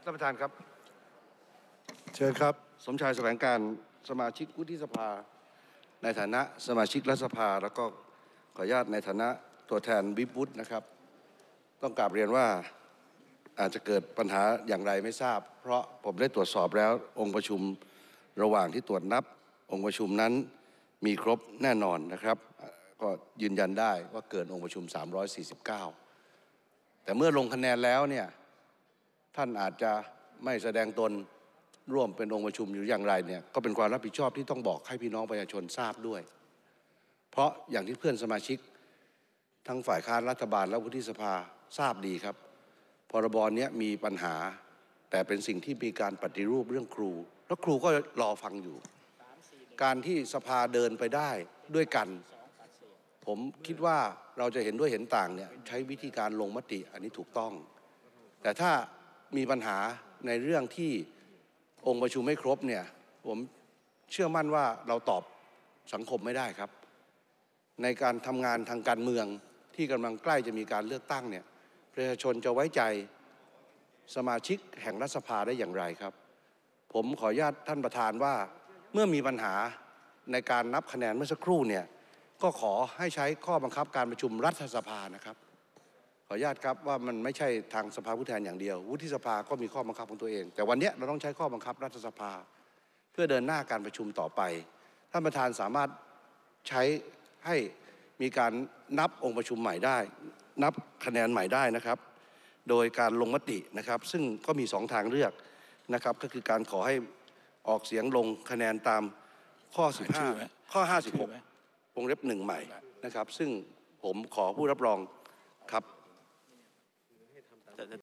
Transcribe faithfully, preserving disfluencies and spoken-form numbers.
ท่านประธานครับเชิญครับสมชายแสวงการสมาชิกวุฒิสภาในฐานะสมาชิกรัฐสภาแล้วก็ขออนุญาตในฐานะตัวแทนวิปวุฒินะครับต้องกราบเรียนว่าอาจจะเกิดปัญหาอย่างไรไม่ทราบเพราะผมได้ตรวจสอบแล้วองค์ประชุมระหว่างที่ตรวจนับองค์ประชุมนั้นมีครบแน่นอนนะครับก็ยืนยันได้ว่าเกินองค์ประชุมสามร้อยสี่สิบเก้าแต่เมื่อลงคะแนนแล้วเนี่ยท่านอาจจะไม่แสดงตนร่วมเป็นองค์ประชุมอยู่อย่างไรเนี่ยก็เป็นความรับผิดชอบที่ต้องบอกให้พี่น้องประชาชนทราบด้วยเพราะอย่างที่เพื่อนสมาชิกทั้งฝ่ายค้านรัฐบาลและวุฒิสภาทราบดีครับพรบนี้มีปัญหาแต่เป็นสิ่งที่มีการปฏิรูปเรื่องครูแล้วครูก็รอฟังอยู่การที่สภาเดินไปได้ด้วยกันผมคิดว่าเราจะเห็นด้วยเห็นต่างเนี่ยใช้วิธีการลงมติอันนี้ถูกต้องแต่ถ้ามีปัญหาในเรื่องที่องค์ประชุมไม่ครบเนี่ยผมเชื่อมั่นว่าเราตอบสังคมไม่ได้ครับในการทำงานทางการเมืองที่กำลังใกล้จะมีการเลือกตั้งเนี่ยประชาชนจะไว้ใจสมาชิกแห่งรัฐสภาได้อย่างไรครับผมขออนุญาตท่านประธานว่าเมื่อมีปัญหาในการนับคะแนนเมื่อสักครู่เนี่ยก็ขอให้ใช้ข้อบังคับการประชุมรัฐสภานะครับขออนุญาตครับว่ามันไม่ใช่ทางสภาผู้แทนอย่างเดียววุฒิสภาก็มีข้อบังคับของตัวเองแต่วันนี้เราต้องใช้ข้อบังคับรัฐสภาเพื่อเดินหน้าการประชุมต่อไปท่านประธานสามารถใช้ให้มีการนับองค์ประชุมใหม่ได้นับคะแนนใหม่ได้นะครับโดยการลงมตินะครับซึ่งก็มีสองทางเลือกนะครับก็คือการขอให้ออกเสียงลงคะแนนตามข้อสิบห้าข้อห้าสิบหกวงเล็บหนึ่งใหม่นะครับซึ่งผมขอผู้รับรองครับ